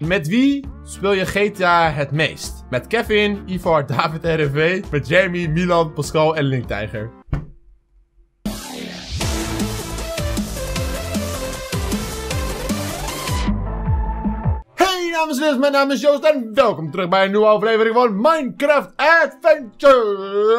Met wie speel je GTA het meest? Met Kevin, Ivar, David RV, met Jeremy, Milan, Pascal en Linktijger. Hey dames en heren, mijn naam is Joost en welkom terug bij een nieuwe aflevering van Minecraft Adventure.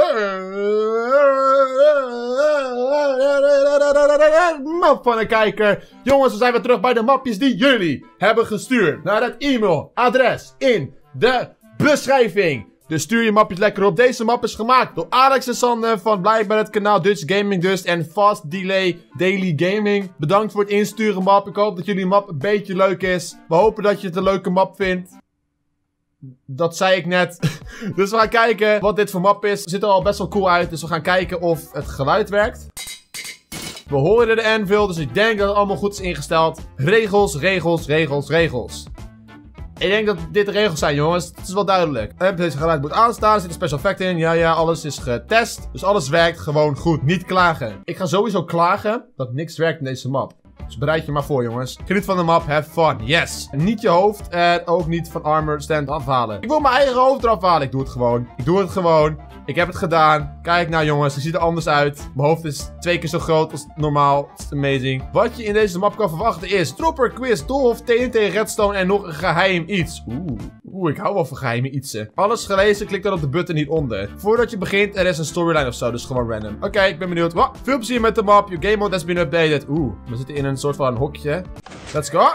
Map van een kijker. Jongens, we zijn weer terug bij de mapjes die jullie hebben gestuurd naar het e-mailadres in de beschrijving. Dus stuur je mapjes lekker op. Deze map is gemaakt door Alex en Sander van blijkbaar het kanaal Dutch Gaming Dust en Fast Delay Daily Gaming. Bedankt voor het insturen map. Ik hoop dat jullie map een beetje leuk is. We hopen dat je het een leuke map vindt. Dat zei ik net. Dus we gaan kijken wat dit voor map is. Het ziet er al best wel cool uit. Dus we gaan kijken of het geluid werkt. We horen de anvil, dus ik denk dat het allemaal goed is ingesteld. Regels, regels, regels, regels. Ik denk dat dit de regels zijn, jongens. Het is wel duidelijk. Deze geluid moet aanstaan. Er zit een special effect in. Ja, alles is getest. Dus alles werkt gewoon goed. Niet klagen. Ik ga sowieso klagen dat niks werkt in deze map. Dus bereid je maar voor, jongens. Geniet van de map. Have fun. Yes. Niet je hoofd en ook niet van armor stand afhalen. Ik wil mijn eigen hoofd eraf halen. Ik doe het gewoon. Ik doe het gewoon. Ik heb het gedaan. Kijk nou, jongens. Het ziet er anders uit. Mijn hoofd is 2 keer zo groot als normaal. Het is amazing. Wat je in deze map kan verwachten is Dropper, Quiz, Doolhof, TNT, Redstone en nog een geheim iets. Oeh, ik hou wel van geheime ietsen. Alles gelezen, klik dan op de button hieronder. Voordat je begint, er is een storyline of zo, dus gewoon random. Oké, ik ben benieuwd. Wow, veel plezier met de map. Your game mode has been updated. We zitten in een soort van hokje. Let's go.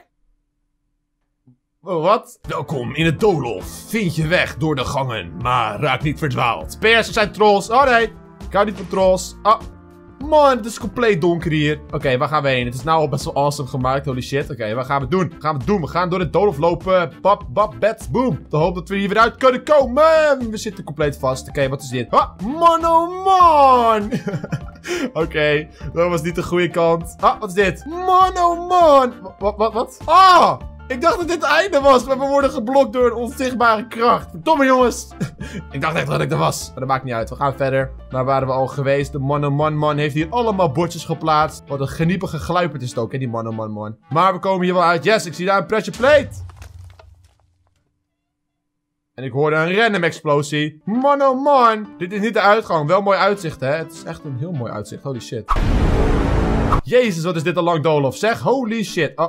Oh, wat? Welkom in het doolhof. Vind je weg door de gangen, maar raak niet verdwaald. PS, er zijn trolls. Oh nee, ik hou niet van trolls. Oh, man, het is compleet donker hier. Oké, waar gaan we heen? Het is nou al best wel awesome gemaakt, holy shit. Oké, wat gaan we doen? We gaan door het doolhof lopen. Bap, bats, boom. De hoop dat we hier weer uit kunnen komen. We zitten compleet vast. Oké, wat is dit? Ah, man, oh man. Oké, dat was niet de goede kant. Ah, wat is dit? Man, oh man. Wat? Ah! Ik dacht dat dit het einde was, maar we worden geblokt door een onzichtbare kracht. Verdomme, jongens. Ik dacht echt dat ik er was. Maar dat maakt niet uit. We gaan verder. Daar waren we al geweest. De man heeft hier allemaal bordjes geplaatst. Wat een geniepige gluipert is het ook, hè, die man. Maar we komen hier wel uit. Yes, ik zie daar een pressure plate. En ik hoorde een random explosie. Man. Dit is niet de uitgang. Wel mooi uitzicht, hè. Het is echt een heel mooi uitzicht. Holy shit. Jezus, wat is dit een lang doolhof, zeg. Holy shit. Oh.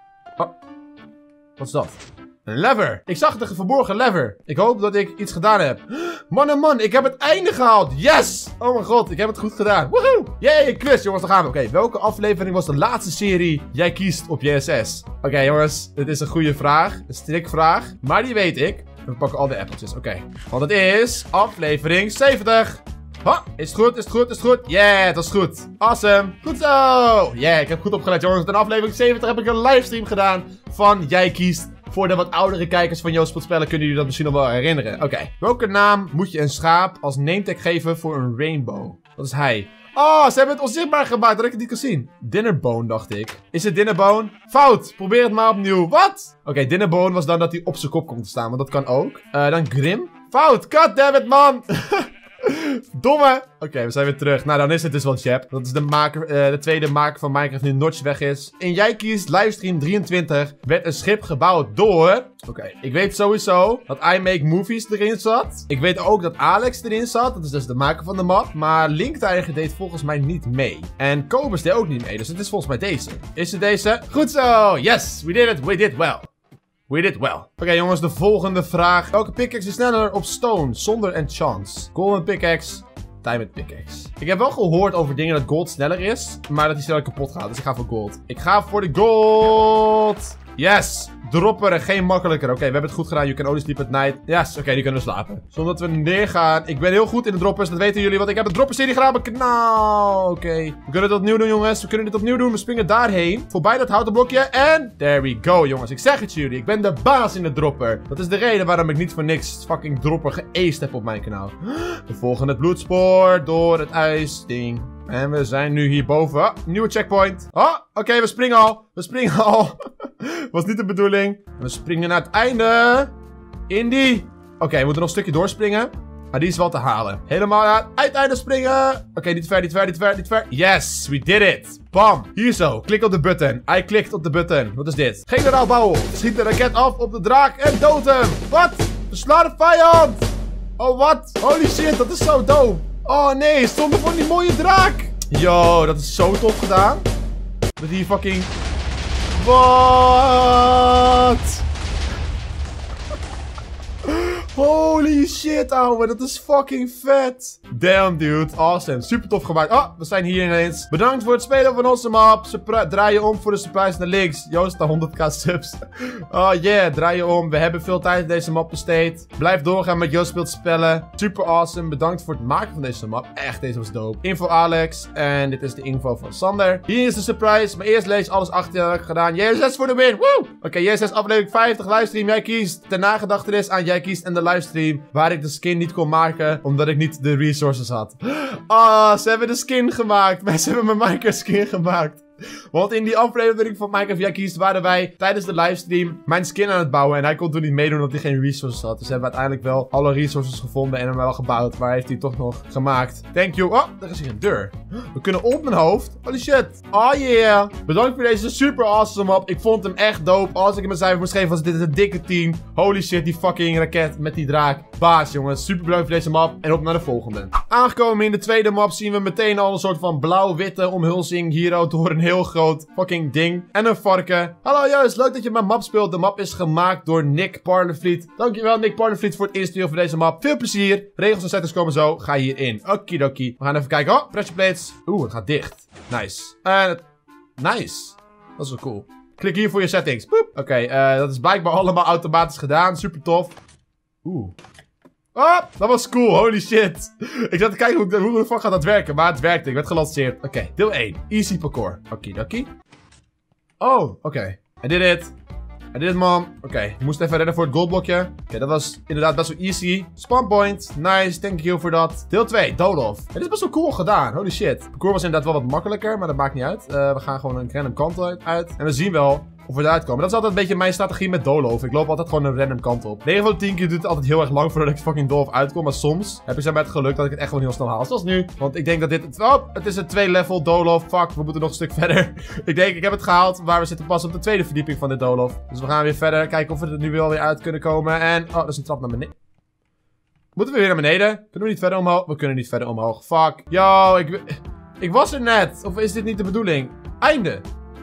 Wat is dat? Een lever. Ik zag de verborgen lever. Ik hoop dat ik iets gedaan heb. Man, ik heb het einde gehaald. Yes! Oh mijn god, ik heb het goed gedaan. Woehoe! Yay, quiz, jongens, daar gaan we. Oké, welke aflevering was de laatste serie jij kiest op JSS? Oké, jongens, dit is een goede vraag. Een strikvraag. Maar die weet ik. We pakken al de appeltjes. Oké. Want het is aflevering 70. Ha, is het goed? Yeah, dat is goed. Awesome. Goed zo. Yeah, ik heb goed opgelet, jongens. In aflevering 70 heb ik een livestream gedaan van Jij Kiest. Voor de wat oudere kijkers van Joost Spelen kunnen jullie dat misschien nog wel herinneren. Oké. Welke naam moet je een schaap als nametag geven voor een rainbow? Dat is hij. Oh, ze hebben het onzichtbaar gemaakt dat ik het niet kan zien. Dinnerbone, dacht ik. Is het Dinnerbone? Fout. Probeer het maar opnieuw. Wat? Oké, Dinnerbone was dan dat hij op zijn kop komt te staan, want dat kan ook. Dan Grim. Fout. Goddammit, man. Domme. Oké, we zijn weer terug. Nou, dan is het dus wel Jep. Dat is de tweede maker van Minecraft nu Notch weg is. In Jij Kiest livestream 23 werd een schip gebouwd door... Oké, ik weet sowieso dat I Make Movies erin zat. Ik weet ook dat Alex erin zat. Dat is dus de maker van de map. Maar Linktijger deed volgens mij niet mee. En Kobus deed ook niet mee. Dus het is volgens mij deze. Is het deze? Goed zo. Yes, we did it. We did well. We did well. Oké, jongens, de volgende vraag. Welke pickaxe is sneller op stone zonder enchants? Golden pickaxe, diamond pickaxe. Ik heb wel gehoord over dingen dat gold sneller is, maar dat hij sneller kapot gaat. Dus ik ga voor gold. Ik ga voor de gold. Yes. Dropper, geen makkelijker. Oké, we hebben het goed gedaan. You can only sleep at night. Yes, oké, die kunnen we slapen. Zonder dat we neergaan. Ik ben heel goed in de droppers, dat weten jullie. Want ik heb een dropper-serie gedaan op mijn kanaal. Oké. We kunnen dit opnieuw doen, jongens. We kunnen dit opnieuw doen. We springen daarheen. Voorbij dat houten blokje. En there we go, jongens. Ik zeg het jullie. Ik ben de baas in de dropper. Dat is de reden waarom ik niet voor niks fucking dropper geaced heb op mijn kanaal. We volgen het bloedspoor door het ijsding. En we zijn nu hierboven. Oh, nieuwe checkpoint. Oh, oké, we springen al. We springen al. Was niet de bedoeling. We springen naar het einde. Oké, we moeten nog een stukje doorspringen. Maar die is wel te halen. Helemaal aan het uiteinde springen. Oké, niet ver, niet ver, niet ver, niet ver. Yes, we did it. Bam. Hier zo. Klik op de button. Hij klikt op de button. Wat is dit? Generaal Bauel. Schiet de raket af op de draak en dood hem. Wat? Versla de vijand. Oh, wat? Holy shit, dat is zo dope. Oh nee, zonder voor die mooie draak. Yo, dat is zo tof gedaan. Met die fucking... Wat? Holy shit, ouwe. Dat is fucking vet. Damn, dude. Awesome. Super tof gemaakt. Oh, we zijn hier ineens. Bedankt voor het spelen van onze map. Draai je om voor de surprise naar links. Joost, de 100k subs. Oh yeah, draai je om. We hebben veel tijd in deze map besteed. Blijf doorgaan met Joost speelt spellen. Super awesome. Bedankt voor het maken van deze map. Echt, deze was dope. Info Alex. En dit is de info van Sander. Hier is de surprise. Maar eerst lees alles achter je gedaan. JSS voor de win. Woe! Oké, JSS aflevering 50. Livestream. Jij kiest. Ter nagedachtenis aan jij kiest en de livestream. Waar ik de skin niet kon maken. Omdat ik niet de resources had. Ah, ze hebben de skin gemaakt. Mensen hebben mijn Minecraft skin gemaakt. Want in die aflevering van Minecraft Jij Kiest waren wij tijdens de livestream mijn skin aan het bouwen. En hij kon toen niet meedoen omdat hij geen resources had. Dus hebben we uiteindelijk wel alle resources gevonden en hem wel gebouwd. Maar heeft hij toch nog gemaakt. Thank you. Oh, daar is hier een deur. We kunnen op mijn hoofd. Holy shit. Oh yeah. Bedankt voor deze super awesome map. Ik vond hem echt dope. Als ik hem een cijfer moest geven was dit een dikke 10. Holy shit, die fucking raket met die draak. Baas jongens. Super bedankt voor deze map. En op naar de volgende. Aangekomen in de tweede map zien we meteen al een soort van blauw-witte omhulsing. Hier door een heel groot fucking ding. En een varken. Hallo Joost, leuk dat je mijn map speelt. De map is gemaakt door Nick Parlevliet. Dankjewel Nick Parlevliet voor het insturen van deze map. Veel plezier. Regels en settings komen zo. Ga hierin. Okidoki. We gaan even kijken. Oh, pressure plates. Oeh, het gaat dicht. Nice. Nice. Dat is wel cool. Klik hier voor je settings. Poep. Oké, dat is blijkbaar allemaal automatisch gedaan. Super tof. Oeh. Oh, dat was cool. Holy shit. Ik zat te kijken hoe de fuck gaat dat werken. Maar het werkte. Ik werd gelanceerd. Oké, deel 1. Easy parkour. Okidoki. Oh, oké. I did it. I did it, man. Oké, je moest even redden voor het goldblokje. Oké, dat was inderdaad best wel easy. Spawn point. Nice, thank you voor dat. Deel 2, Doolhof. Dit is best wel cool gedaan. Holy shit. Het parcours was inderdaad wel wat makkelijker, maar dat maakt niet uit. We gaan gewoon een random kant uit. En we zien wel of we eruit komen. Dat is altijd een beetje mijn strategie met Doolhof. Ik loop altijd gewoon een random kant op. 9 van de 10 keer duurt het altijd heel erg lang voordat ik fucking Doolhof uitkom. Maar soms heb ik zeg maar het geluk dat ik het echt gewoon heel snel haal. Zoals nu. Want ik denk dat dit... Oh, het is een 2-level Doolhof. Fuck, we moeten nog een stuk verder. Ik heb het gehaald. Maar we zitten pas op de tweede verdieping van dit Doolhof. Dus we gaan weer verder. Kijken of we er nu wel weer uit kunnen komen. En... Oh, dat is een trap naar beneden. Moeten we weer naar beneden? Kunnen we niet verder omhoog? We kunnen niet verder omhoog. Fuck. Yo, ik was er net. Of is dit niet de bedoeling? Einde.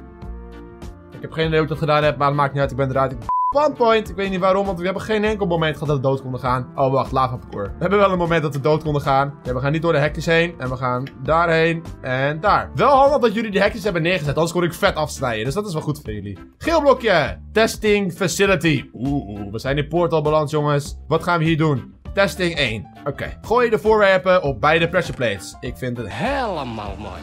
Ik heb geen idee hoe ik dat gedaan heb, maar het maakt niet uit. Ik ben eruit. Spawn point. Ik weet niet waarom, want we hebben geen enkel moment gehad dat we dood konden gaan. Oh, wacht. Lava parcours. We hebben wel een moment dat we dood konden gaan. Ja, we gaan niet door de hekjes heen. En we gaan daarheen. En daar. Wel handig dat jullie die hekjes hebben neergezet. Anders kon ik vet afsnijden. Dus dat is wel goed voor jullie. Geel blokje. Testing facility. Oeh, we zijn in Portal beland, jongens. Wat gaan we hier doen? Testing 1. Oké. Gooi de voorwerpen op beide pressure plates. Ik vind het helemaal mooi.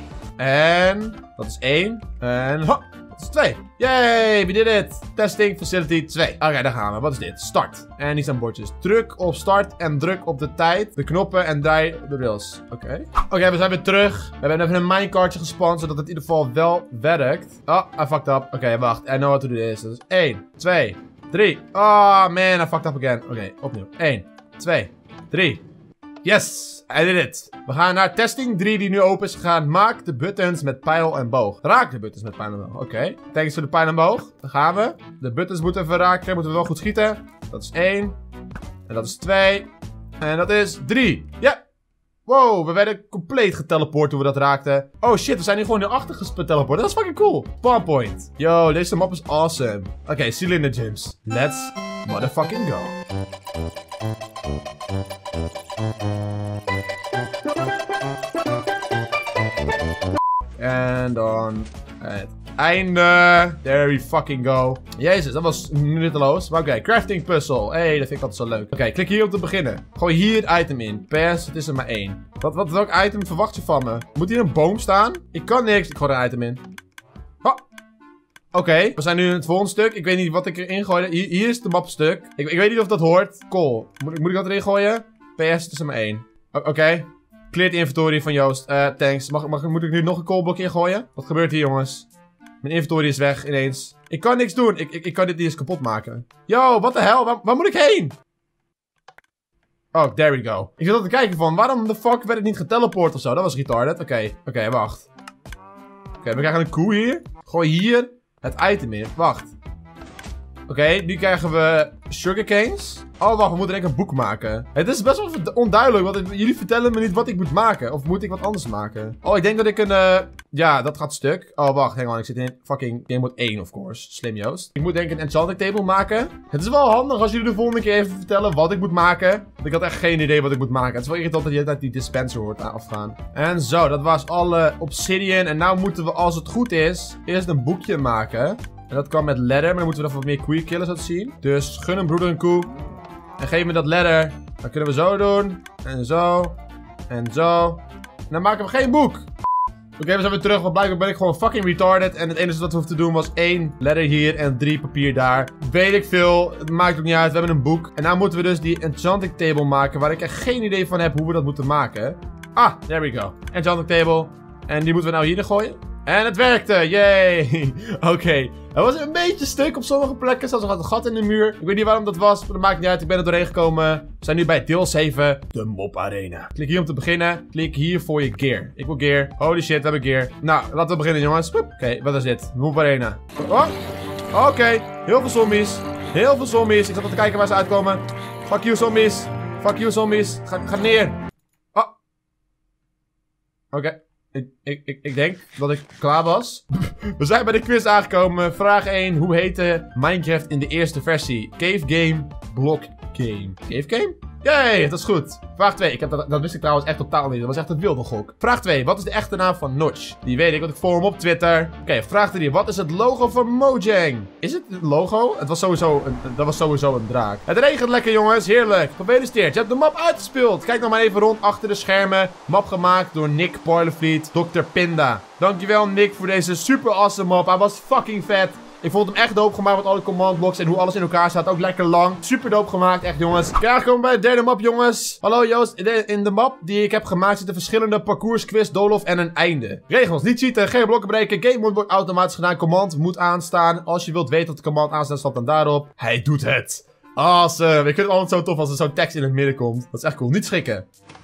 En... dat is 1. En... Ho! Dat is 2. Yay, we did it. Testing facility 2. Oké, daar gaan we. Wat is dit? Start. En hier zijn bordjes. Druk op start en druk op de tijd. De knoppen en draai de rails. Oké. Oké, we zijn weer terug. We hebben even een minecartje gespand, zodat het in ieder geval wel werkt. Oh, I fucked up. Oké, wacht. I know what to do this. Dat is 1, 2, 3. Oh, man, I fucked up again. Oké, opnieuw. 1, 2, 3. Yes, I did it. We gaan naar testing 3 die nu open is gegaan. Maak de buttons met pijl en boog. Raak de buttons met pijl en boog. Oké. Thanks voor de pijl en boog. Daar gaan we. De buttons moeten even raken. Moeten we wel goed schieten. Dat is 1. En dat is 2. En dat is 3. Ja. Yeah. Wow, we werden compleet geteleport toen we dat raakten. Oh shit, we zijn hier gewoon hierachter geteleport. Dat is fucking cool. Spawn point. Yo, deze map is awesome. Oké, cylinder gyms. Let's motherfucking go. En dan het einde. There we fucking go. Jezus, dat was nutteloos. Maar oké, crafting puzzle. Hey, dat vind ik altijd zo leuk. Oké, klik hier om te beginnen. Gooi hier het item in. PS, het is er maar 1. Welk item verwacht je van me? Moet hier een boom staan? Ik kan niks. Ik gooi er een item in. Oh. Oké, we zijn nu in het volgende stuk. Ik weet niet wat ik erin gooi. Hier is het mapstuk. Ik weet niet of dat hoort. Cool. Moet ik dat erin gooien? PS, het is er maar 1. Oké. Clear de inventory van Joost. Thanks. Moet ik nu nog een koolblokje ingooien? Wat gebeurt hier, jongens? Mijn inventory is weg ineens. Ik kan niks doen. Ik kan dit niet eens kapot maken. Yo, wat de hel? Waar moet ik heen? Oh, there we go. Ik zit al te kijken van, waarom de fuck werd ik niet geteleport of zo? Dat was retarded. Oké, wacht. Oké, we krijgen een koe hier. Gooi hier het item in. Wacht. Oké, nu krijgen we sugarcanes. Oh, wacht, we moeten denk ik een boek maken. Het is best wel onduidelijk, want jullie vertellen me niet wat ik moet maken. Of moet ik wat anders maken? Oh, ik denk dat ik een... ja, dat gaat stuk. Oh, wacht, hang on. Ik zit in fucking Game Mode 1, of course. Slim, Joost. Ik moet denk ik een enchanting table maken. Het is wel handig als jullie de volgende keer even vertellen wat ik moet maken. Want ik had echt geen idee wat ik moet maken. Het is wel irritant dat je uit die dispenser hoort afgaan. En zo, dat was alle obsidian. En nou moeten we, als het goed is, eerst een boekje maken. En dat kan met ladder, maar dan moeten we nog wat meer koeien killen, zo te zien. Dus gun een broeder een koe. En geef me dat ladder. Dan kunnen we zo doen. En zo. En zo. En dan maken we geen boek. Oké, we zijn weer terug. Want blijkbaar ben ik gewoon fucking retarded. En het enige wat we hoefden te doen was 1 ladder hier en 3 papier daar. Weet ik veel. Het maakt ook niet uit. We hebben een boek. En nou moeten we dus die enchanting table maken. Waar ik echt geen idee van heb hoe we dat moeten maken. Ah, there we go. Enchanting table. En die moeten we nou hier gooien. En het werkte, yay! Oké, het was een beetje stuk op sommige plekken, zelfs nog een gat in de muur. Ik weet niet waarom dat was, maar dat maakt niet uit. Ik ben er doorheen gekomen. We zijn nu bij deel 7, de Mob Arena. Klik hier om te beginnen. Klik hier voor je gear. Ik wil gear. Holy shit, we hebben gear. Nou, laten we beginnen, jongens. Oké, wat is dit? Mob Arena. Oh, oké. Heel veel zombies. Heel veel zombies. Ik zat al te kijken waar ze uitkomen. Fuck you, zombies. Fuck you, zombies. Ga neer. Oh. Oké. Ik denk dat ik klaar was. We zijn bij de quiz aangekomen. Vraag 1. Hoe heette Minecraft in de eerste versie? Cave game, block game. Cave game? Yay, dat is goed. Vraag 2. Dat wist ik trouwens echt totaal niet. Dat was echt een wilde gok. Vraag 2. Wat is de echte naam van Notch? Die weet ik, want ik volg hem op Twitter. Oké, vraag 3. Wat is het logo van Mojang? Is het logo? Dat was sowieso een draak. Het regent lekker, jongens. Heerlijk. Gefeliciteerd. Je hebt de map uitgespeeld. Kijk nog maar even rond achter de schermen. Map gemaakt door Nick Boilerfleet, Dr. Pinda. Dankjewel, Nick, voor deze super awesome map. Hij was fucking vet. Ik vond hem echt dope gemaakt met alle command blocks en hoe alles in elkaar staat. Ook lekker lang. Super dope gemaakt, echt jongens. Kijk, komen bij de derde map, jongens. Hallo Joost. In de map die ik heb gemaakt zitten verschillende parcours, quiz, doolhof en een einde. Regels, niet cheaten, geen blokken breken. Game mode wordt automatisch gedaan. Command moet aanstaan. Als je wilt weten dat de command aanstaat, stap dan daarop. Hij doet het. Awesome. Ik vind het altijd zo tof als er zo'n tekst in het midden komt. Dat is echt cool. Niet schrikken.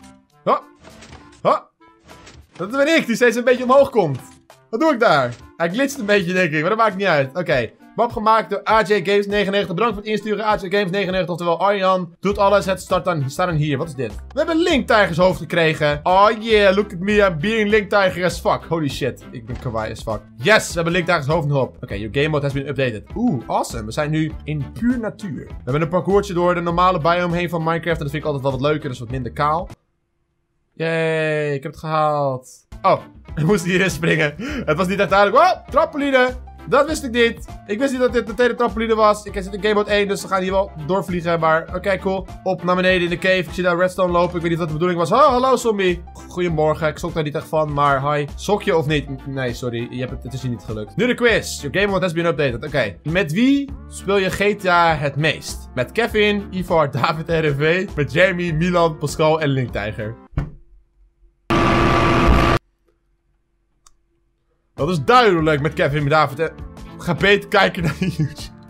Dat ben ik, die steeds een beetje omhoog komt. Wat doe ik daar? Hij glitst een beetje, denk ik, maar dat maakt niet uit. Oké. Map gemaakt door AJ Games 99. Bedankt voor het insturen, AJ Games 99. Oftewel Arjan doet alles. Het staat dan hier. Wat is dit? We hebben Link Tigers hoofd gekregen. Oh yeah, look at me. I'm being Link Tiger as fuck. Holy shit. Ik ben kawaii as fuck. Yes, we hebben Link Tigers hoofd nog op. Oké, your game mode has been updated. Oeh, awesome. We zijn nu in puur natuur. We hebben een parcoursje door de normale biome heen van Minecraft. En dat vind ik altijd wel wat leuker. Dus wat minder kaal. Yay, ik heb het gehaald. Oh, ik moest hierin springen. Het was niet echt duidelijk. Oh, trampoline. Dat wist ik niet. Ik wist niet dat dit de tweede trampoline was. Ik zit in Game Mode 1, dus we gaan hier wel doorvliegen. Maar oké, cool. Op naar beneden in de cave. Ik zie daar redstone lopen. Ik weet niet wat de bedoeling was. Oh, hallo zombie. Goedemorgen. Ik sok daar niet echt van, maar hi. Sok je of niet? Nee, sorry. Het is hier niet gelukt. Nu de quiz. Your Game Mode has been updated. Oké. Met wie speel je GTA het meest? Met Kevin, Ivar, David en RV. Met Jeremy, Milan, Pascal en Link Tiger. Dat is duidelijk met Kevin en David. Ga beter kijken naar YouTube.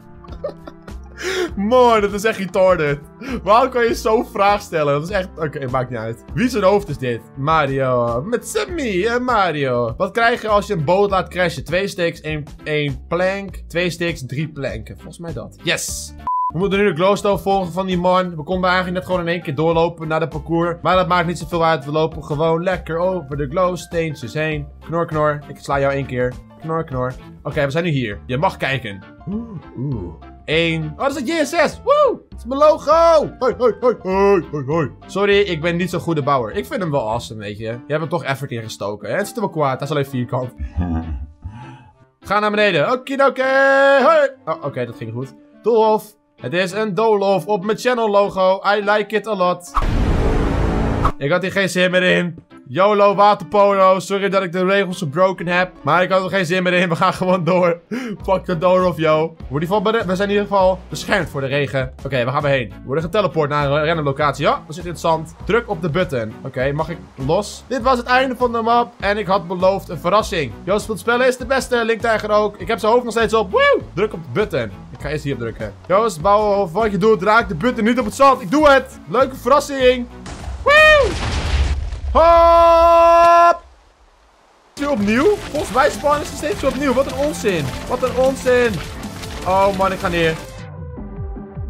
Man, dat is echt retarded. Waarom kan je zo'n vraag stellen? Dat is echt... Oké, maakt niet uit. Wie zijn hoofd is dit? Mario. Met Sammy en Mario. Wat krijg je als je een boot laat crashen? 2 sticks, 1 plank. 2 sticks, 3 planken. Volgens mij dat. Yes! We moeten nu de glowstone volgen van die man. We konden eigenlijk net gewoon in één keer doorlopen naar de parcours. Maar dat maakt niet zoveel uit. We lopen gewoon lekker over de glowsteentjes heen. Knor, knor. Ik sla jou 1 keer. Knor, knor. Oké, we zijn nu hier. Je mag kijken. Oeh. 1. Oh, dat is het JSS. Woe! Dat is mijn logo. Hoi. Sorry, ik ben niet zo'n goede bouwer. Ik vind hem wel awesome, weet je. Je hebt er toch effort in gestoken. Het zit er wel kwaad. Dat is alleen vierkant. Ga naar beneden. Okidoki. Hoi. Oh, oké, dat ging goed. Doolhof. Het is een doolhof op mijn channel logo. I like it a lot. Ik had hier geen zin meer in. YOLO waterpolo. Sorry dat ik de regels gebroken heb. Maar ik had er geen zin meer in. We gaan gewoon door. Pak de door of yo. We zijn in ieder geval beschermd voor de regen. Oké, waar gaan we heen? We worden geteleport naar een random locatie. Ja, we zitten in het zand. Druk op de button. Oké, mag ik los? Dit was het einde van de map. En ik had beloofd een verrassing. Joost speelt spellen is de beste. Linktijger ook. Ik heb zijn hoofd nog steeds op. Woe! Druk op de button. Ik ga eerst hierop drukken. Joost, bouwen of wat je doet. Raak de button niet op het zand. Ik doe het. Leuke verrassing. Woe! Hop! Is hij opnieuw? Volgens mij spannen ze steeds opnieuw. Wat een onzin. Wat een onzin. Oh man, ik ga neer.